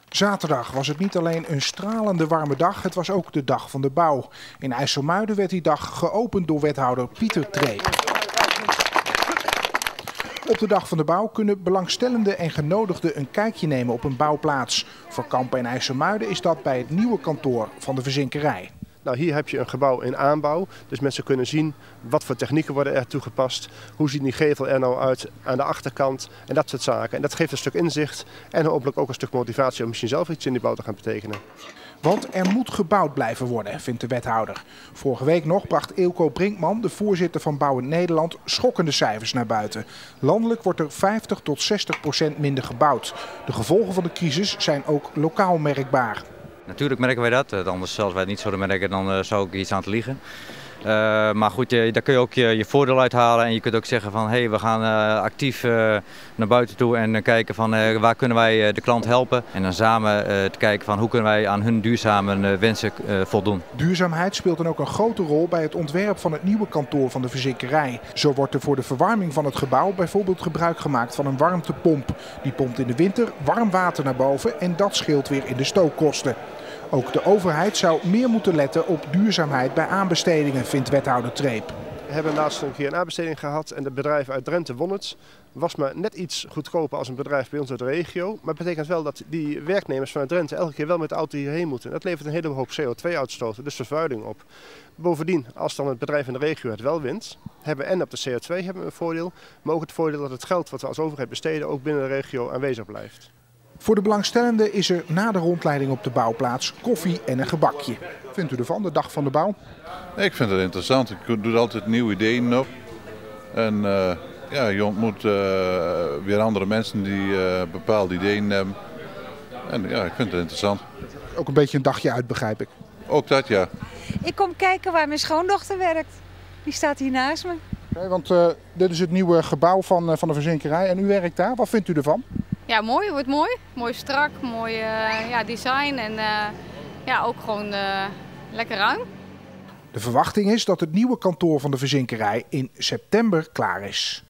Zaterdag was het niet alleen een stralende warme dag, het was ook de dag van de bouw. In IJsselmuiden werd die dag geopend door wethouder Pieter Treep. Op de dag van de bouw kunnen belangstellenden en genodigden een kijkje nemen op een bouwplaats. Voor Kampen en IJsselmuiden is dat bij het nieuwe kantoor van de verzimkerij. Nou, hier heb je een gebouw in aanbouw, dus mensen kunnen zien wat voor technieken worden er toegepast. Hoe ziet die gevel er nou uit aan de achterkant en dat soort zaken. En dat geeft een stuk inzicht en hopelijk ook een stuk motivatie om misschien zelf iets in die bouw te gaan betekenen. Want er moet gebouwd blijven worden, vindt de wethouder. Vorige week nog bracht Eelco Brinkman, de voorzitter van Bouwend Nederland, schokkende cijfers naar buiten. Landelijk wordt er 50 tot 60% minder gebouwd. De gevolgen van de crisis zijn ook lokaal merkbaar. Natuurlijk merken wij dat, anders als wij het niet zouden merken dan zou ik iets aan te liegen. Maar goed, daar kun je ook je voordeel uithalen en je kunt ook zeggen van hey, we gaan actief naar buiten toe en kijken van waar kunnen wij de klant helpen. En dan samen te kijken van hoe kunnen wij aan hun duurzame wensen voldoen. Duurzaamheid speelt dan ook een grote rol bij het ontwerp van het nieuwe kantoor van de verzimkerij. Zo wordt er voor de verwarming van het gebouw bijvoorbeeld gebruik gemaakt van een warmtepomp. Die pompt in de winter warm water naar boven en dat scheelt weer in de stookkosten. Ook de overheid zou meer moeten letten op duurzaamheid bij aanbestedingen, vindt wethouder Treep. We hebben laatst een keer een aanbesteding gehad en het bedrijf uit Drenthe won het. Was maar net iets goedkoper als een bedrijf bij ons uit de regio. Maar het betekent wel dat die werknemers vanuit Drenthe elke keer wel met de auto hierheen moeten. Dat levert een hele hoop CO2-uitstoot, dus vervuiling op. Bovendien, als dan het bedrijf in de regio het wel wint, hebben we en op de CO2 hebben we een voordeel. Maar ook het voordeel dat het geld wat we als overheid besteden ook binnen de regio aanwezig blijft. Voor de belangstellenden is er na de rondleiding op de bouwplaats koffie en een gebakje. Vindt u ervan, de dag van de bouw? Ik vind het interessant. Ik doe altijd nieuwe ideeën op. En ja, je ontmoet weer andere mensen die bepaalde ideeën hebben. En ja, ik vind het interessant. Ook een beetje een dagje uit, begrijp ik. Ook dat, ja. Ik kom kijken waar mijn schoondochter werkt. Die staat hier naast me. Okay, want dit is het nieuwe gebouw van de verzimkerij en u werkt daar. Wat vindt u ervan? Ja, mooi. Het wordt mooi. Mooi strak, mooi design en ja, ook gewoon lekker ruim. De verwachting is dat het nieuwe kantoor van de verzimkerij in september klaar is.